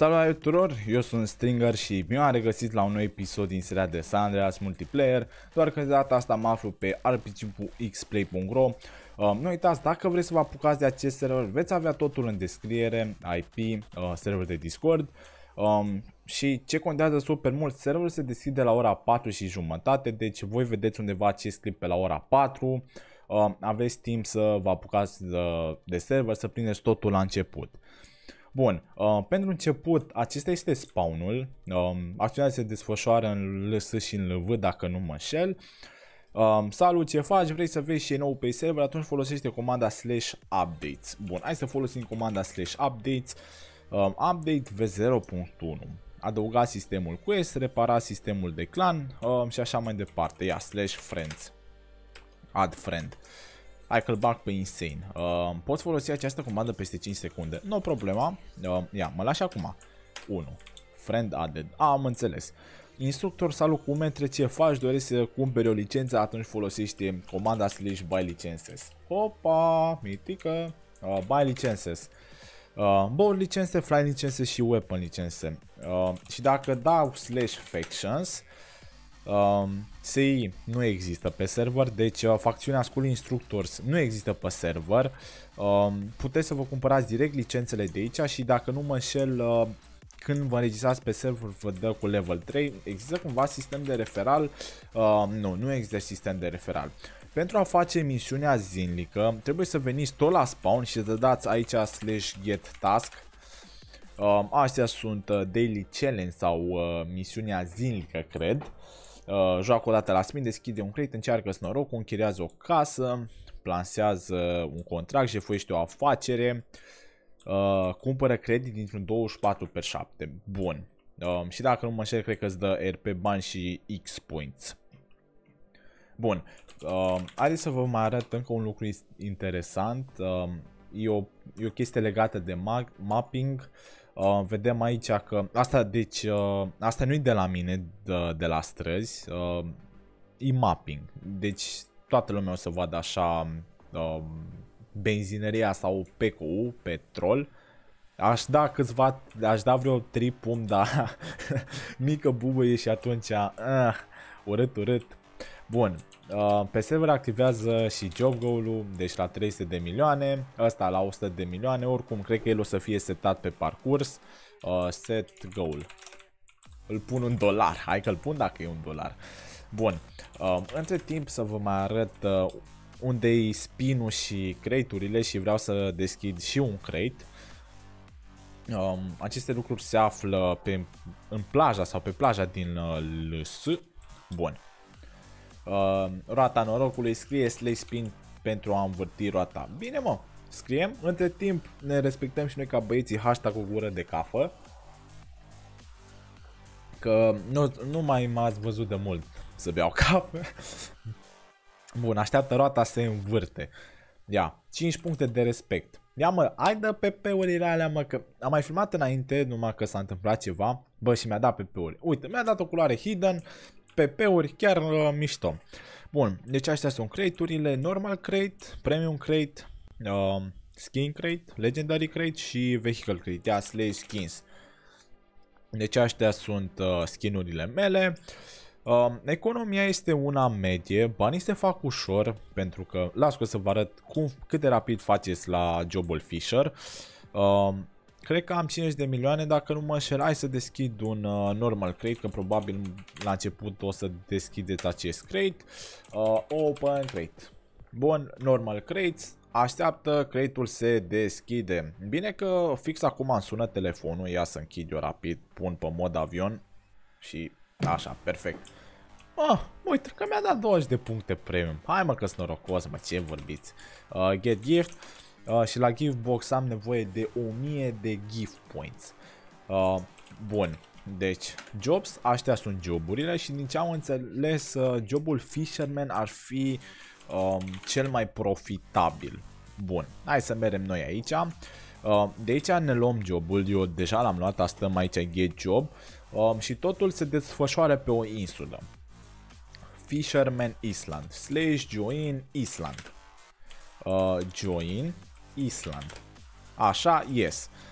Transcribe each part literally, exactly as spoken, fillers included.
Salut tuturor, eu sunt Stringer și bine am regăsit la un nou episod din seria de San Andreas Multiplayer, doar că de data asta mă aflu pe r p g punct x play punct ro. Uh, nu uitați, dacă vreți să vă apucați de acest server, veți avea totul în descriere, I P, uh, server de Discord. Um, și ce contează super mult, serverul se deschide la ora patru și jumătate, deci voi vedeți undeva ce scrie pe la ora patru. Uh, aveți timp să vă apucați de, de server, să prindeți totul la început. Bun, uh, pentru început, acesta este spawnul, uh, acțiunea se desfășoară în L S și în L V dacă nu mă înșel. Uh, salut, ce faci? Vrei să vezi ce e nou pe server? Atunci folosește comanda slash updates. Bun, hai să folosim comanda slash updates. Uh, update v zero punct unu. Adăuga sistemul quest, repara sistemul de clan uh, și așa mai departe. Ia, slash friends. Add friend. Hai că-l bag pe insane. Uh, poți folosi această comandă peste cinci secunde. Nu problema. Uh, ia, mă lași acum. unu. Friend added. A, am înțeles. Instructor, salut, cum între ce faci? Dorești să cumperi o licență? Atunci folosește comanda slash buy licenses. Opa, mitică. Uh, buy licenses. Uh, board license, fly license și weapon license. Uh, și dacă dau slash factions, Uh, S I nu există pe server, deci uh, facțiunea School Instructors nu există pe server. uh, Puteți să vă cumpărați direct licențele de aici și dacă nu mă înșel, uh, când vă înregistrați pe server vă dă cu level trei. Există cumva sistem de referal? Uh, nu, nu există sistem de referal. Pentru a face misiunea zilnică trebuie să veniți tot la spawn și să dați aici slash get task. Uh, astea sunt uh, daily challenge sau uh, misiunea zilnică, cred. Uh, joacă o dată la spin, deschide un crate, încearcă norocul, închiriază o casă, plansează un contract, jefuiește o afacere, uh, cumpără credit dintr-un douăzeci și patru pe șapte. Bun. Uh, și dacă nu mă înșel, cred că îți dă R P bani și X points. Bun. Uh, haideți să vă mai arăt încă un lucru interesant. Uh, e, o, e o chestie legată de mag, mapping. Uh, vedem aici că asta, deci, uh, asta nu e de la mine, de, de la străzi, uh, e mapping. Deci toată lumea o să vadă așa uh, benzineria sau P C U, petrol. Aș da câțiva, aș da vreo trei pum, dar mică bubăie și atunci uh, urât, urât. Bun, uh, pe server activează și job goal-ul, deci la trei sute de milioane, ăsta la o sută de milioane, oricum cred că el o să fie setat pe parcurs. uh, Set goal. Îl pun un dolar, hai că îl pun dacă e un dolar. Bun, uh, între timp să vă mai arăt uh, unde e spin-ul și crate-urile și vreau să deschid și un crate. uh, Aceste lucruri se află pe, în plaja sau pe plaja din uh, L S. Bun. Uh, roata norocului, scrie slash spin pentru a învârti roata. Bine, mă, scriem. Între timp ne respectăm și noi ca băieții hashtag cu gură de cafă, că nu, nu mai m-ați văzut de mult să beau cafă. Bun, așteaptă roata să se învârte. Ia, cinci puncte de respect. Ia, mă, hai dă P P-urile alea, mă, că am mai filmat înainte, numai că s-a întâmplat ceva. Bă, și mi-a dat P P-uri. Uite, mi-a dat o culoare hidden, P P-uri, chiar uh, mișto. Bun, deci astea sunt crate-urile, normal crate, premium crate, uh, skin crate, legendary crate și vehicle crate, ia slash skins. Deci astea sunt uh, skinurile mele. Uh, economia este una medie, banii se fac ușor, pentru că, las că să vă arăt cum, cât de rapid faceți la jobul Fisher. Uh, Cred că am cincizeci de milioane, dacă nu mă înșel. Hai să deschid un uh, normal crate, că probabil la început o să deschideți acest crate. Uh, open crate. Bun, normal crates. Așteaptă, crate-ul se deschide. Bine că fix acum îmi sună telefonul. Ia să închid eu rapid, pun pe mod avion. Și așa, perfect. Ah, uite că mi-a dat douăzeci de puncte premium. Hai, mă, că-s norocos, mă, ce vorbiți. uh, Get gift. Uh, și la gift box am nevoie de o mie de gift points. uh, Bun, deci jobs, astea sunt joburile și din ce am înțeles, uh, jobul Fisherman ar fi um, cel mai profitabil. Bun, hai să mergem noi aici. uh, De aici ne luăm jobul, eu deja l-am luat, stăm aici get job. uh, Și totul se desfășoară pe o insulă, Fisherman Island, slash join Island. uh, Join Island. Așa, yes.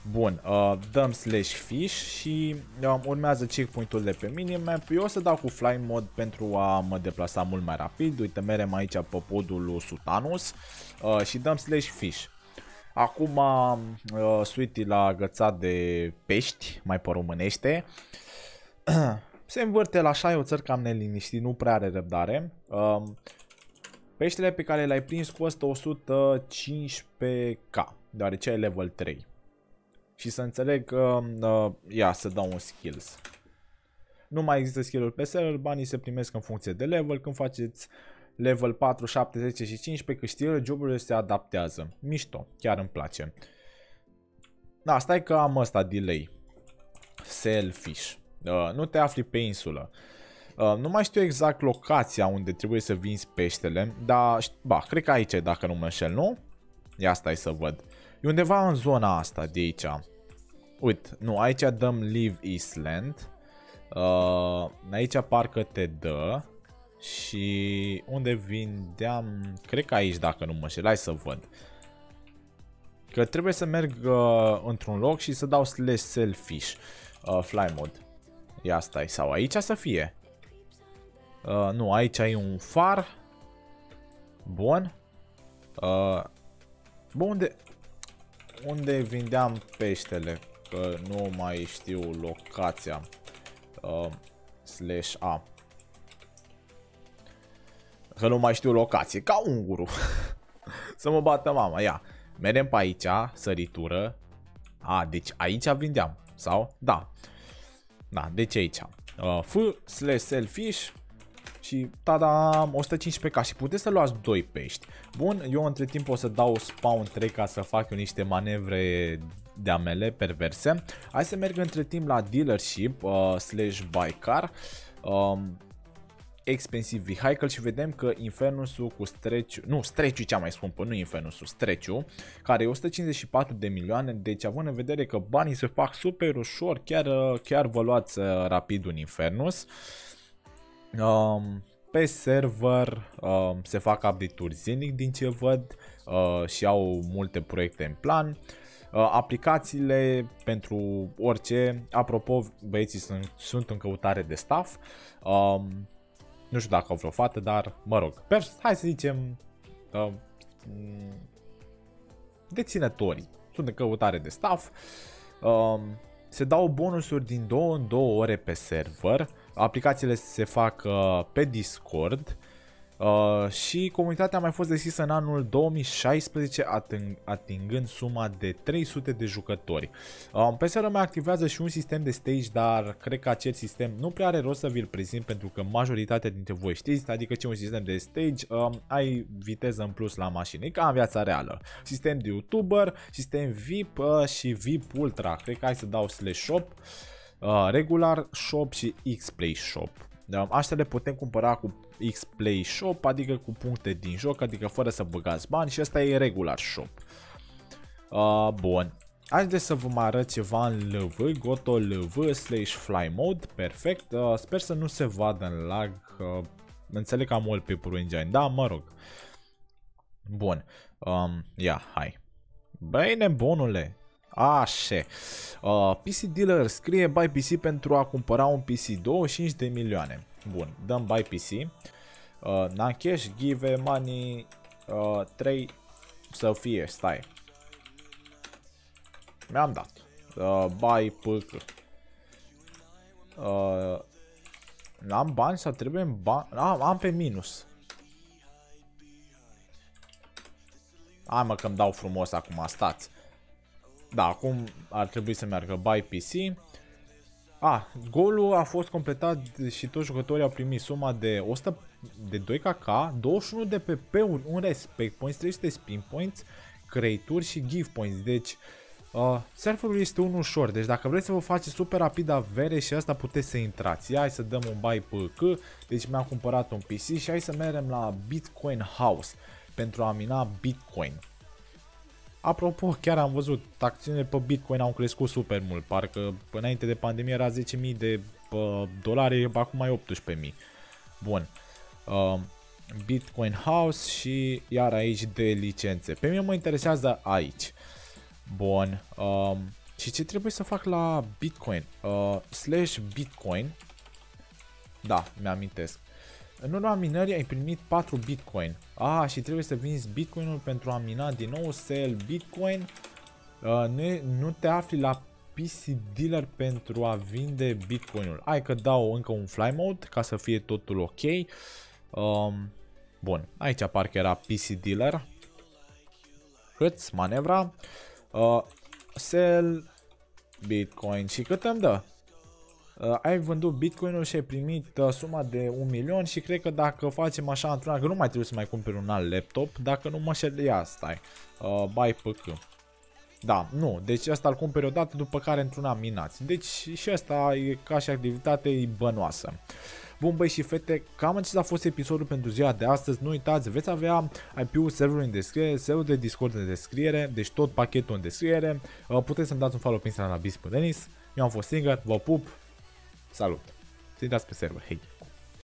Bun, uh, dăm slash fish și uh, urmează checkpoint-ul de pe minimap. Eu o să dau cu fly mod pentru a mă deplasa mult mai rapid. Uite, merem aici pe podul lui Sutanus uh, și dăm slash fish. Acum uh, Sweetie l-a agățat de pești, mai pe românește. Se învârte la așa, o țăr cam neliniștit, nu prea are răbdare. Uh, peștele pe care l-ai prins costă o sută cincisprezece K, deoarece ai level trei. Și să înțeleg că, uh, ia să dau un skills. Nu mai există skill-uri pe server, banii se primesc în funcție de level. Când faceți level patru, șapte, zece și cincisprezece, câștigările, joburile se adaptează. Mișto, chiar îmi place. Da, stai că am ăsta delay. Selfish. Uh, nu te afli pe insulă. Uh, nu mai știu exact locația unde trebuie să vinzi peștele, dar, ba, cred că aici e, dacă nu mă înșel, nu? Ia stai să văd. E undeva în zona asta de aici. Uite, nu, aici dăm Leave Island. Uh, aici parcă te dă. Și unde vindeam, cred că aici, dacă nu mă înșel, hai să văd. Că trebuie să merg uh, într-un loc și să dau slash selfish uh, fly mod. Ia stai, sau aici să fie. Uh, nu, aici ai un far. Bun. Uh, bun, unde, unde vindeam peștele? Că nu mai știu locația. Uh, slash A. Că nu mai știu locație, ca unguru. Să mă bată mama, ia. Merem pe aici, săritură. A, deci aici vindeam, sau? Da. Da, deci aici. Uh, F slash selfish. Și tada, o sută cincisprezece K și puteți să luați doi pești. Bun, eu între timp o să dau spawn trei ca să fac eu niște manevre de-a mele perverse. Hai să merg între timp la dealership uh, slash buy car. Um, Expensive vehicle și vedem că Infernusul cu Stretch, nu, Stretch-ul cea mai scumpă, nu Infernusul, Stretch-ul, care e o sută cincizeci și patru de milioane, deci având în vedere că banii se fac super ușor, chiar, chiar vă luați rapid un Infernus. Um, pe server um, se fac update-uri zilnic din ce văd uh, și au multe proiecte în plan. Uh, aplicațiile pentru orice, apropo, băieții sunt, sunt în căutare de staff. Um, Nu știu dacă au vreo fată, dar mă rog. Hai să zicem uh, deținătorii sunt în căutare de staff. Uh, se dau bonusuri din două în două ore pe server. Aplicațiile se fac uh, pe Discord. Uh, și comunitatea a mai fost deschisă în anul două mii șaisprezece, ating, atingând suma de trei sute de jucători. Uh, pe server mai activează și un sistem de stage, dar cred că acest sistem nu prea are rost să vi-l prezint pentru că majoritatea dintre voi știți, adică ce un sistem de stage, uh, ai viteză în plus la mașină, e ca în viața reală. Sistem de YouTuber, sistem V I P uh, și V I P Ultra, cred că hai să dau slash shop, uh, regular shop și X-Play shop. Astea le putem cumpăra cu X-Play Shop, adică cu puncte din joc, adică fără să băgați bani, și ăsta e regular shop. Uh, bun. Haideți să vă mai arăt ceva în L V, goto L V slash fly mode, perfect. Uh, sper să nu se vadă în lag, uh, înțeleg că am wallpaper-ul engine, da, mă rog. Bun, um, ia, hai. Băi, nebunule. Așa. Uh, P C Dealer scrie buy P C pentru a cumpăra un P C douăzeci și cinci de milioane. Bun, dăm buy P C. Uh, Nakesh, give money uh, trei să fie, stai. Mi-am dat. Uh, buy P C. Uh, am bani sau trebuie în bani? Am, am pe minus. Hai mă că-mi dau frumos acum, stați. Da, acum ar trebui să meargă buy P C. Ah, golul a fost completat și toți jucătorii au primit suma de o sută de doi K K, douăzeci și unu de P P-uri, un respect points, trei sute spin points, crate-uri și give points. Deci, uh, serverul este unul ușor. Deci dacă vreți să vă faceți super rapid avere și asta puteți să intrați. Hai să dăm un buy P C. Deci mi-am cumpărat un P C și hai să mergem la Bitcoin House pentru a mina Bitcoin. Apropo, chiar am văzut, acțiunile pe Bitcoin au crescut super mult, parcă înainte de pandemie era zece mii de uh, dolari, acum mai optsprezece mii. Bun. Uh, Bitcoin House și iar aici de licențe. Pe mine mă interesează aici. Bun. Uh, Și ce trebuie să fac la Bitcoin? Uh, slash Bitcoin. Da, mi-amintesc. În urma minării ai primit patru Bitcoin. Ah, și trebuie să vinzi Bitcoinul pentru a mina din nou. Sell Bitcoin. Uh, nu, nu te afli la P C Dealer pentru a vinde Bitcoinul. Hai că dau încă un fly mode ca să fie totul ok. Um, bun, aici parcă era P C Dealer. Câți? Manevra. Uh, sell Bitcoin. Și cât îmi dă? Uh, ai vândut Bitcoinul și ai primit uh, suma de un milion și cred că dacă facem așa într-una, că nu mai trebuie să mai cumperi un alt laptop, dacă nu mă șer, ia stai, uh, buy P C. Da, nu, deci asta îl cumperi odată, după care într-una minați. Deci și asta e ca și activitate e bănoasă. Bun băi și fete, cam acesta a fost episodul pentru ziua de astăzi. Nu uitați, veți avea I P-ul serverului în descriere, serverul de Discord în descriere, deci tot pachetul în descriere. Uh, puteți să-mi dați un follow pe Instagram la Bispo Denis. Eu am fost Stinger, vă pup, salut! Să intrați pe server, hei!